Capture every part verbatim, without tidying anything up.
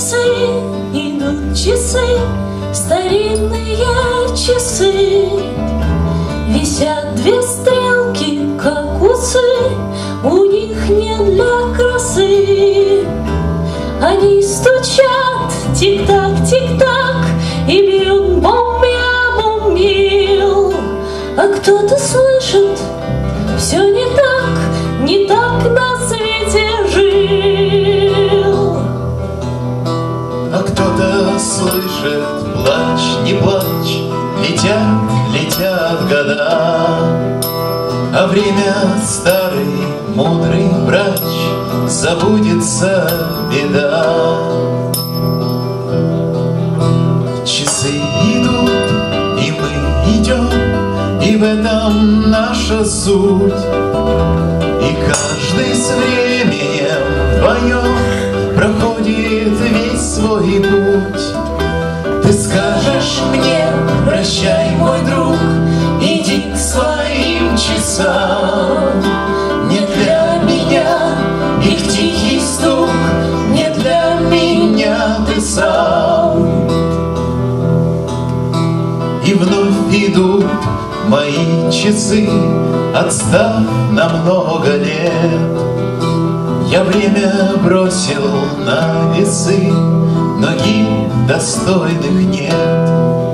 часы, идут часы, старинные часы. Висят две стрелки, как усы, у них не для красы. Они стучат, тик-так, тик-так, и бьют бом-я-бом-бил. А кто-то слышит, все не так, не так на свете жил. А кто-то слышит, плачь, не плачь, летят, летят года. А время старый, мудрый врач, забудется беда. Часы идут, и мы идем, и в этом наша суть. И каждый с временем вдвоем проходит весь свой путь. Ты скажешь мне: прощай, мой друг, иди к своим часам. Не для меня их тихий стук, не для меня ты сам. И вновь идут мои часы, отстав на много лет. Я время бросил на весы, но их достойных нет.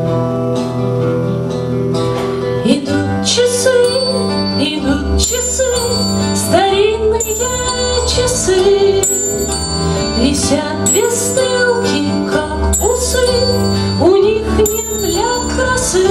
Идут часы, идут часы, старинные часы. Висят две стрелки, как усы, у них нет для красы.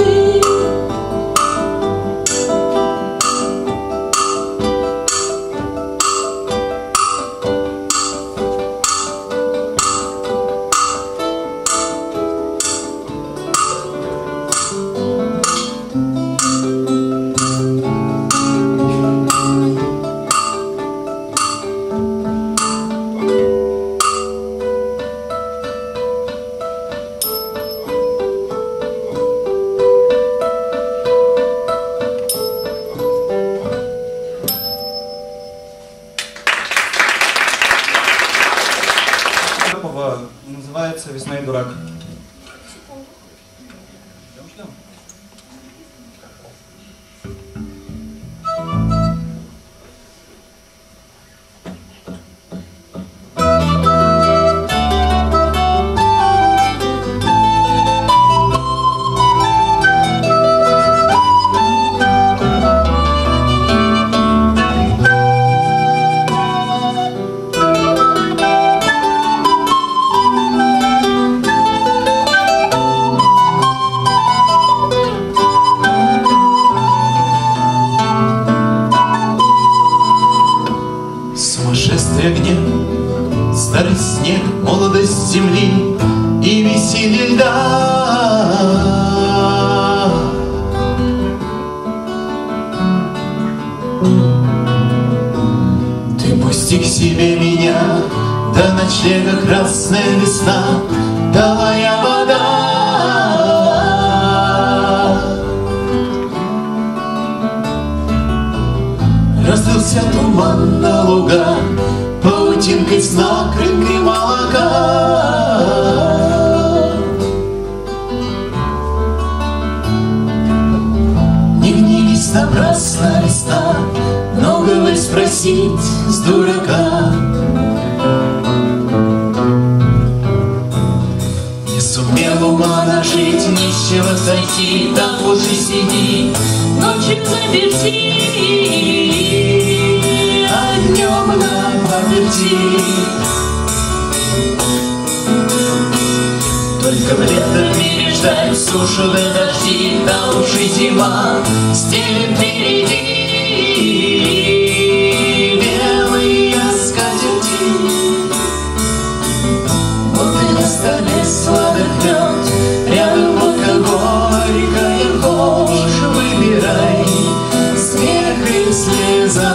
Называется «Весна и дурак». Гнев, старый снег, молодость земли и веселье льда. Ты пусти к себе меня, до ночлега красная весна, талая вода. Разлился туман на луга, паутинкой с накрынкой молока. Не гневись напрасно, весна, многого спросить с дурака. Не сумел ума нажить, ни с чего сойти, там лучше сиди, ночью заперти, а днем на памяти. Только в лето мире ждать сушу до дожди, да уж и зима стелет впереди белые скатерти. Вот и на столе сладок мед, рядом водка горькая, хошь выбирай смех и слеза.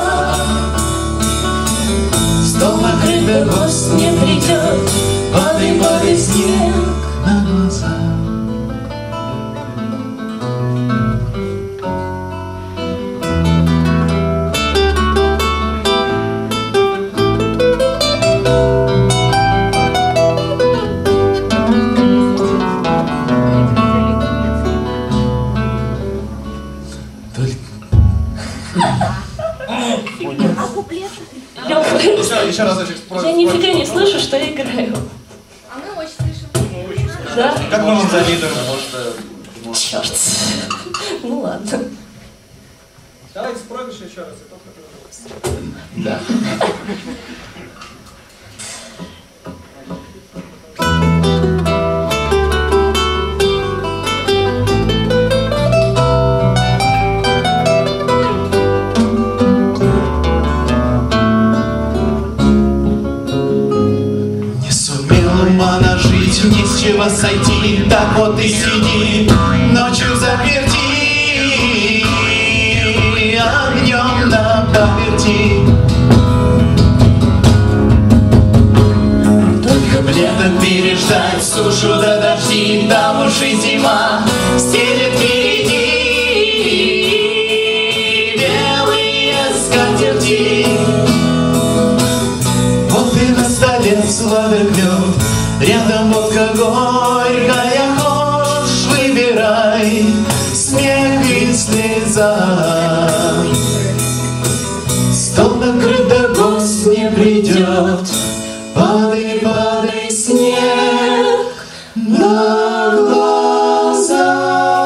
Стол накрыт, да гость не придет, падай, падай, снег на глаза. Как мы вам завидуем. Черт. Ну ладно. Давайте спробуем еще раз. Да. Не сумела она жить, ни с чего сойти, так вот и сиди ночью заперти, огнем на поверти. Только б летом переждать сушу до дожди, там уж и зима стелет впереди белые скатерти. Вот и на столе сладок мед, рядом водка горькая, хошь выбирай, смех и слеза. Стол накрыт, да гость не придет, падай, падай, снег на глаза.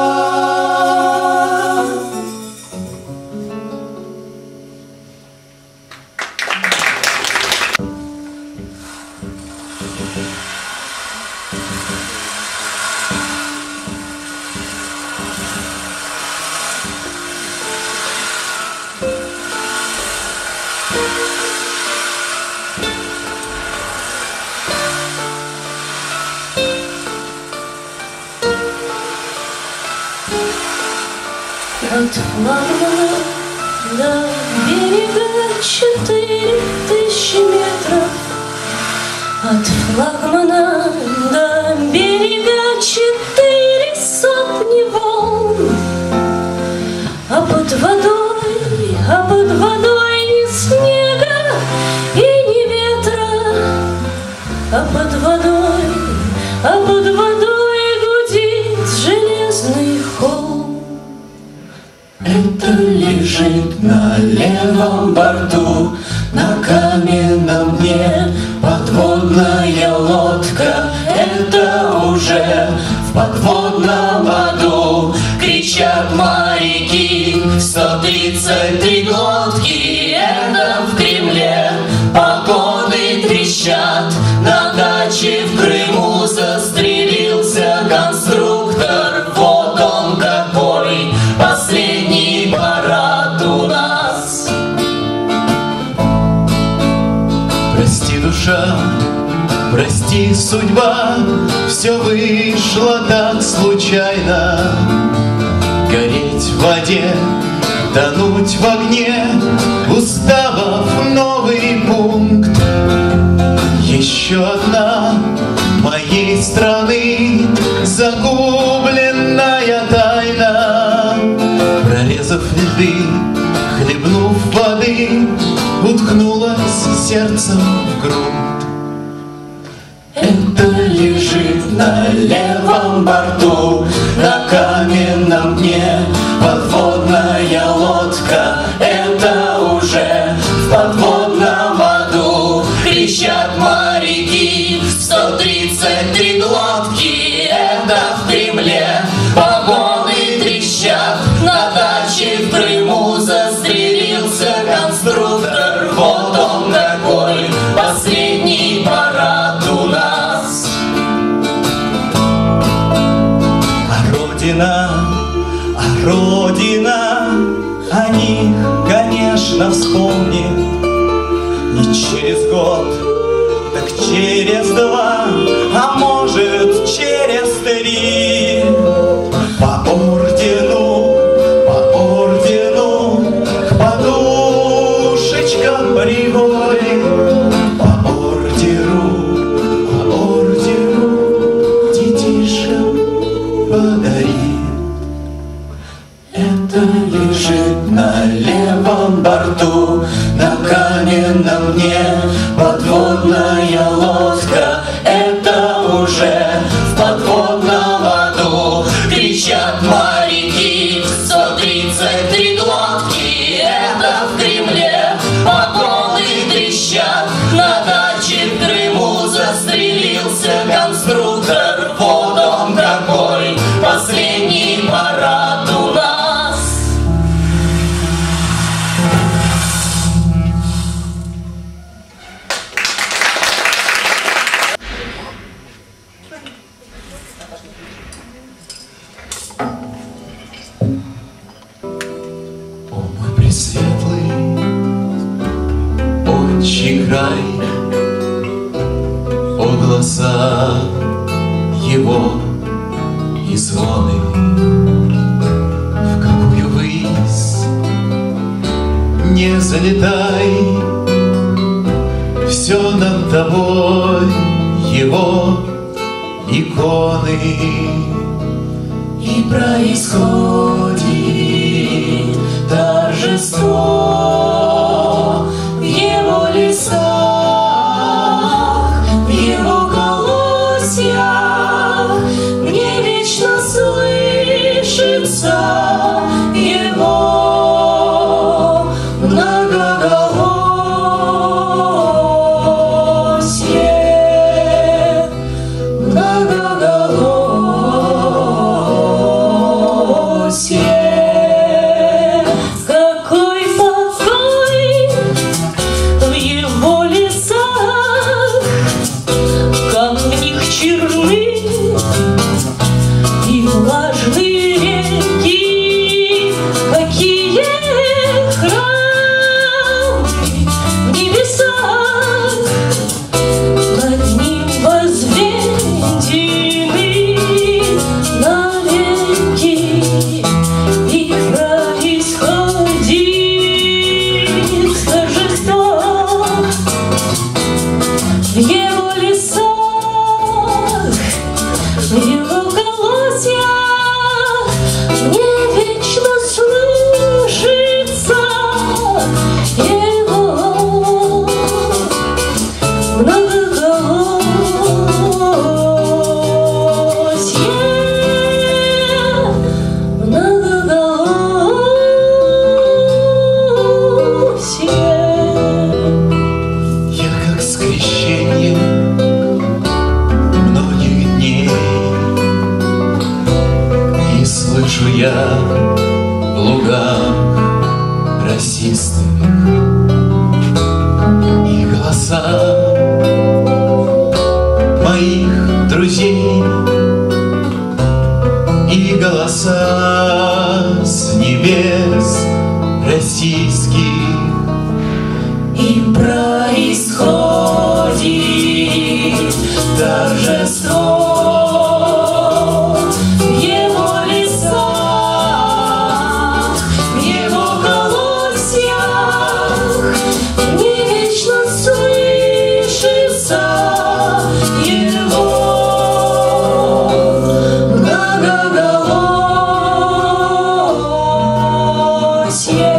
От флагмана до берега четыре тысячи метров. От флагмана до берега четыре сотни волн. А под водой, а под водой ни снега и ни ветра. А под водой, а под водой гудит железный холм. Это лежит на левом борту, на каменном дне подводная лодка. Это уже в подводном аду кричат моряки, сто тридцать три глотки. Это в Кремле погоны трещат, на даче в Крыму застрелился конструктор. Вот он какой последний парад у нас. Прости, душа, прости, судьба, все вышло так случайно. Гореть в воде, тонуть в огне, уставов новый пункт. Еще одна моей страны загубленная тайна. Прорезав льды, хлебнув воды, уткнулась сердцем в грунт. Это лежит на левом борту, на каменном дне подводная лодка. Это уже в подводном аду кричат моряки, сто тридцать три глотки. Это в Кремле погоны трещат, на даче в Крыму застрелился конструктор. Вот он какой последний парад у нас. А Родина, а Родина, о них, конечно, вспомни. Не через год, так через два, а может через три. По ордену, по ордену, к подушечкам приводим. По ордеру, по ордеру, детишкам подари. Это лежит на левом борту, на каменном дне подводная лодка. Это уже в подводном аду край, о голоса его и звоны, в какую высь не залетай, все над тобой его иконы. И происходит торжество в его лесах, в его колосьях, мне вечно слышится его многоголосье, многоголосье. Какой покой в его лесах, камни черны и влажные реки, какие храмы в небесах над ним возведены навеки. И происходит торжество в его лесах, в его колосьях, мне вечно слышится его многоголосье, многоголосье. Я как скрещение многих дней, и слышу я в лугах росистых и голоса моих друзей, и голоса с небес российских. И происходит торжество в его лесах, в его колосьях, мне вечно слышится его многоголосье.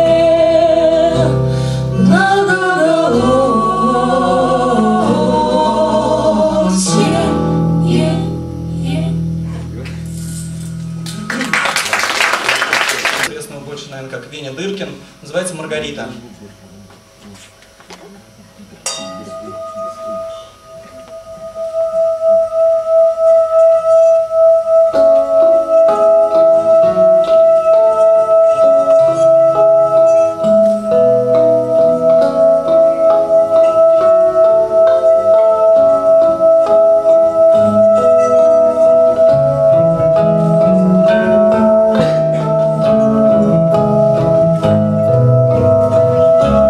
Известного больше, наверное, как Веня Дыркин. Называется «Маргарита». Маргарита,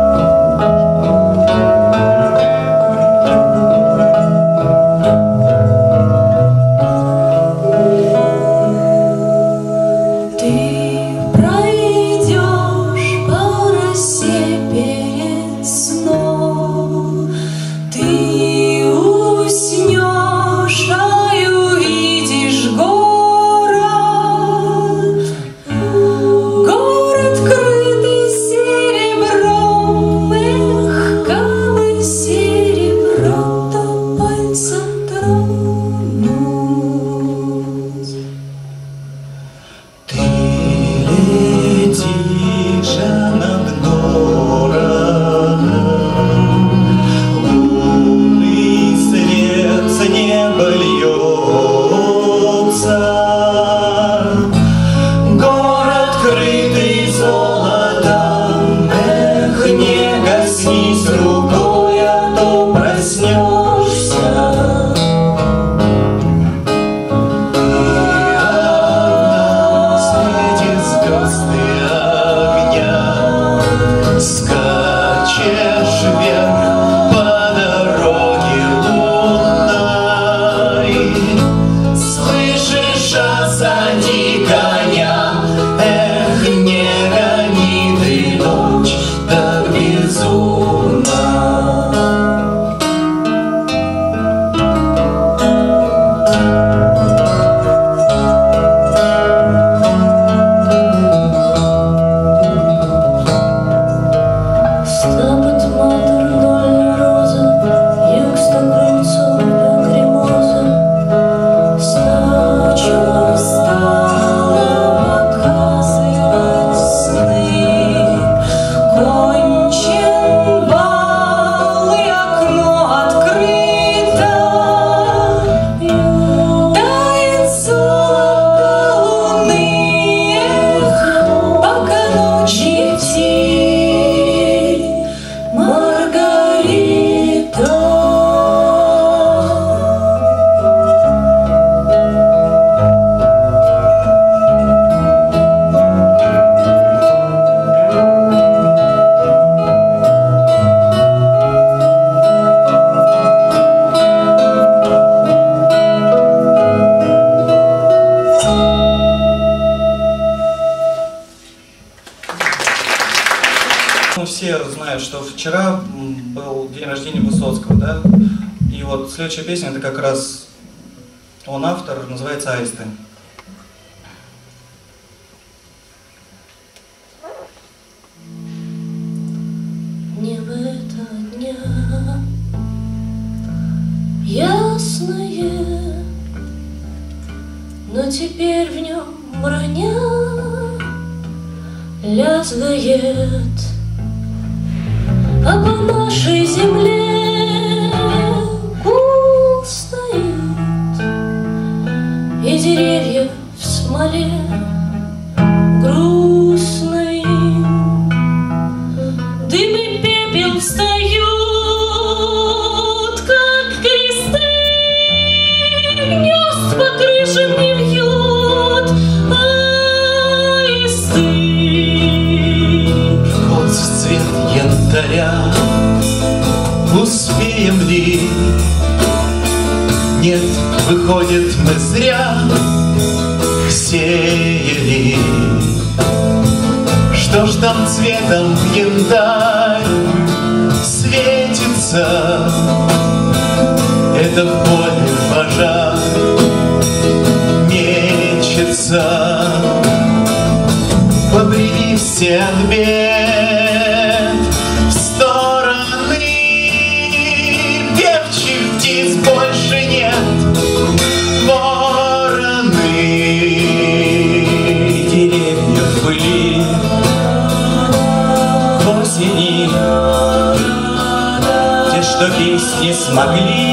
что вчера был день рождения Высоцкого, да? И вот следующая песня, это как раз он автор, называется «Аисты». Небо этого дня ясное, но теперь в нем броня лязгает, а по нашей земле гул стоит, и деревья в смоле грустно им. Дым и пепел встают, как кресты, гнезд по крышам не вьют аисты. Вот цвет янтаря успеем ли? Нет, выходит, мы зря сеяли. Что ж там цветом янтарь светится? Это в поле пожар мечется. Побрели все от бед в стороны, певчих птиц больше нет, вороны. Деревья в пыли осени, те, что песни смогли,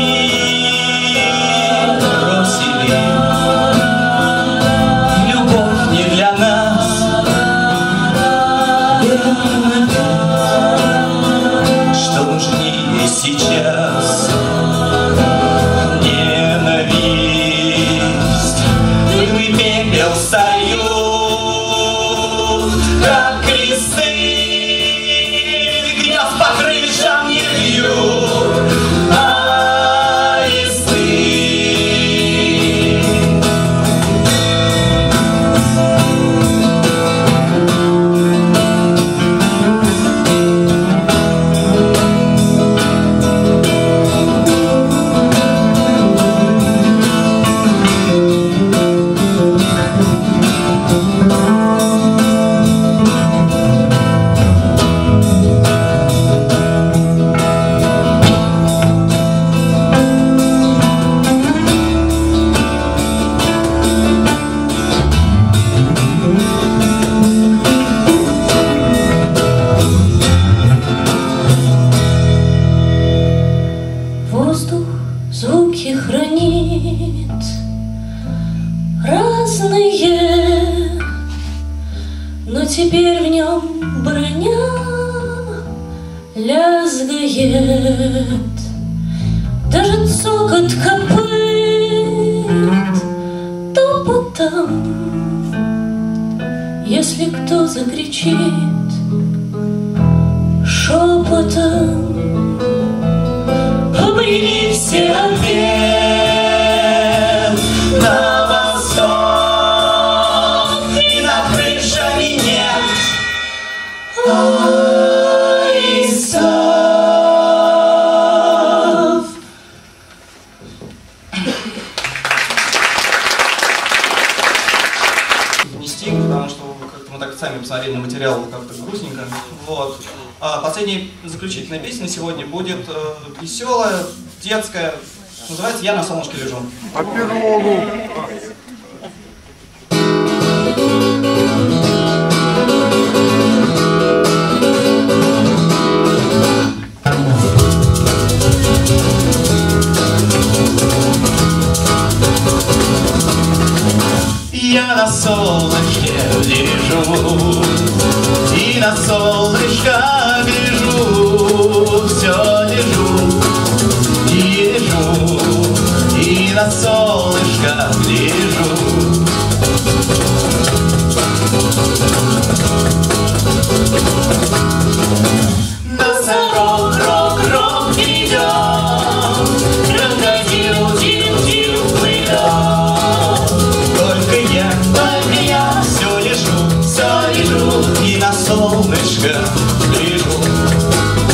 бросили. Любовь не для нас, что нужнее сейчас? Ненависть. Дым и пепел встают, как кресты, гнезд по крышам не вьют аисты. Воздух звуки хранит разные, но теперь в нем броня лязгает. Даже цокот копыт топотом, если кто закричит шепотом. Побрели все ответ на восток, и над крышами нет аистов. Внести, потому что как-то мы так сами посмотрели на материал, как-то грустненько. Вот. А последняя заключительная песня сегодня будет э, веселая, детская. Называется «Я на солнышке лежу». По пирогу. Я на солнышке лежу, и на солнышко гляжу, все лежу, и лежу, и на солнышко гляжу. Носорог, рок, рок идет, крокодил, дил, дил, плывет. Только я, только я все лежу, все лежу, и на солнышко лежу.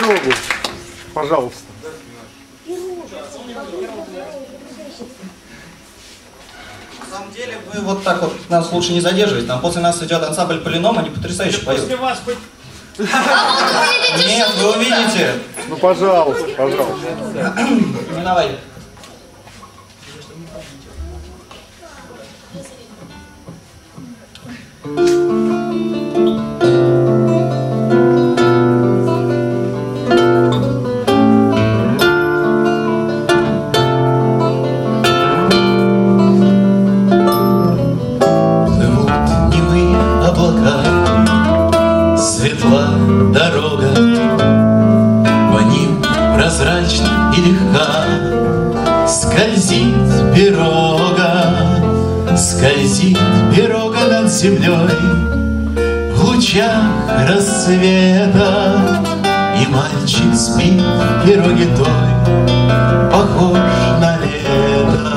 дорогу, пожалуйста. На самом деле вы вот так вот нас лучше не задерживать. Там после нас идет ансамбль Полином, они потрясающе поют. После вас хоть... Нет, вы увидите. Ну, пожалуйста, пожалуйста. Ну, давай. Дорога по ним прозрачна и легка, скользит пирога, скользит пирога над землей в лучах рассвета, и мальчик спит в пироге той, похож на лето.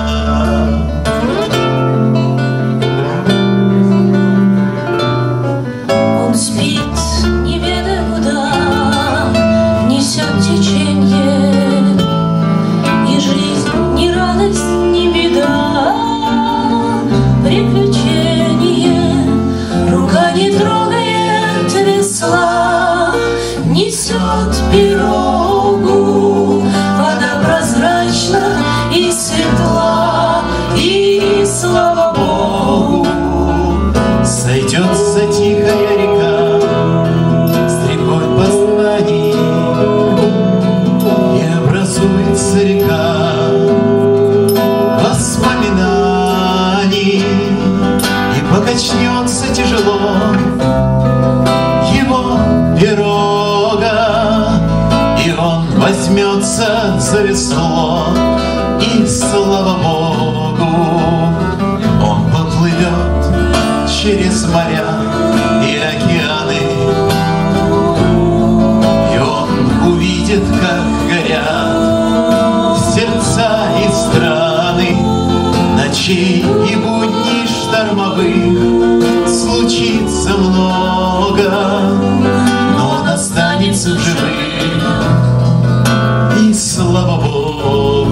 Пирогу, вода прозрачна и светла, и слава Богу. Сойдется тихая река с рекой познаний, и образуется река воспоминаний, и покачнется тяжело его пирога, и он возьмется за весло, и слава Богу, он поплывет через моря и океаны, и он увидит, как горят сердца и страны. Ночей и будней штормовых случится много, но он останется в живых, и слава Богу.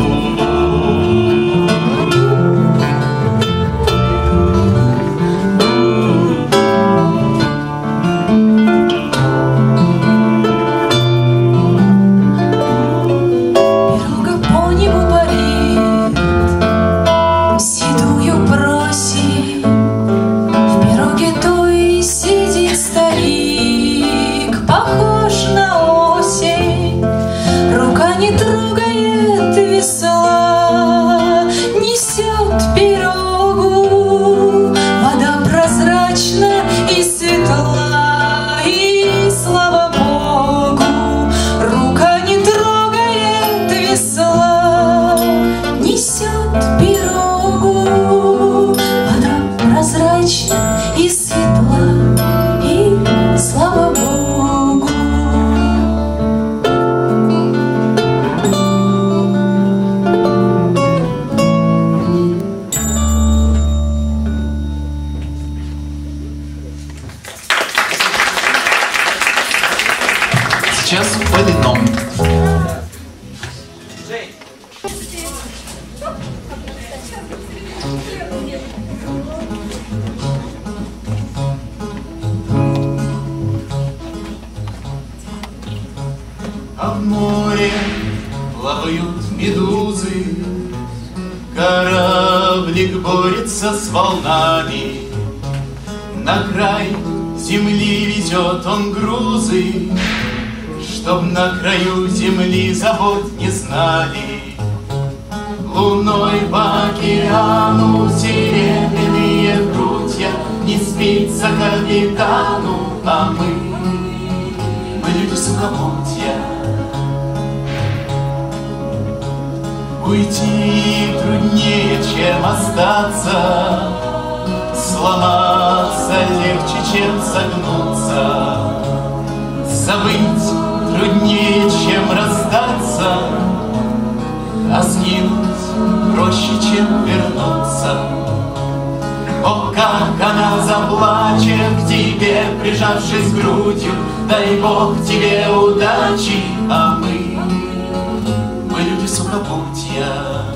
Сейчас Полином. А в море плавают медузы, кораблик борется с волнами, на край земли везет он грузы, чтоб на краю земли забот не знали. Луной по океану серебряные прутья, не спится капитану, а мы, мы люди сухопутья. Уйти труднее, чем остаться, сломаться легче, чем согнуться, забыть труднее, чем расстаться, а сгинуть проще, чем вернуться. О, как она заплачет к тебе, прижавшись грудью, дай Бог тебе удачи, а мы, мы люди сухопутья.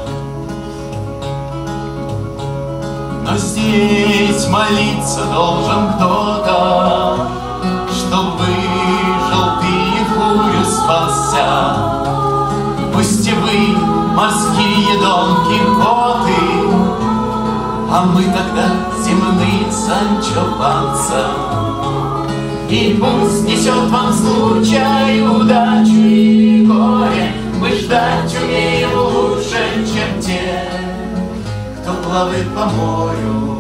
Но здесь молиться должен кто-то, чтоб выжил ты и бурю спасся. Пусть и вы, морские Дон Кихоты, а мы тогда земные Санчо Панса. И пусть несет вам случай, удачу и горе, мы ждать умеем лучше, чем те, кто плавает по морю.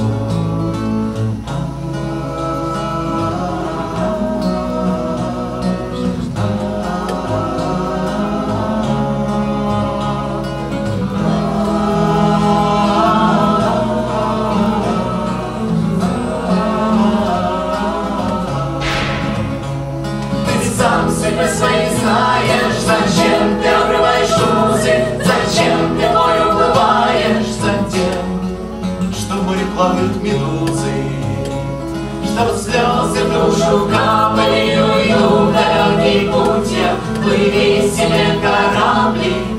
Сам себе свои знаешь, зачем ты обрываешь узы, зачем ты морю уплываешь, Затем, что в море плавают медузы, чтоб слезы в душу капали, ую в далекий путь я, плыви себе корабли.